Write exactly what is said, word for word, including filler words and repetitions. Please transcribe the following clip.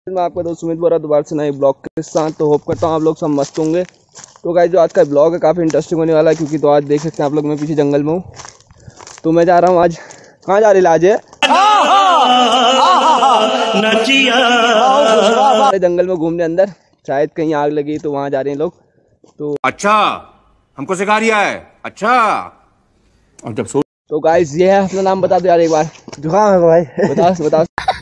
मैं आपका दोस्त सुमित बोरा दोबारा से नए ब्लॉग के साथ। तो होप करता हूँ आप लोग सब मस्त होंगे। तो गाइस जो आज का ब्लॉग है काफ़ी इंटरेस्टिंग होने वाला है, क्योंकि तो आज देख सकते हैं आप लोग मैं पीछे जंगल में हूँ। तो मैं जा रहा हूँ आज, कहाँ जा रही लाज है? जंगल में घूमने अंदर, शायद कहीं आग लगी तो वहाँ जा रहे हैं लोग। तो अच्छा हमको सिखा रिया है। अच्छा और जब सो तो गाइस ये है अपना नाम बता दो यार एक बार। जुकाम है भाई। बताओ बताओ।